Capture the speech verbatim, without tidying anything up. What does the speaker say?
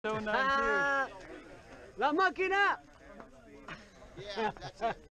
oh nine two. ¡La máquina! Yeah, that's it.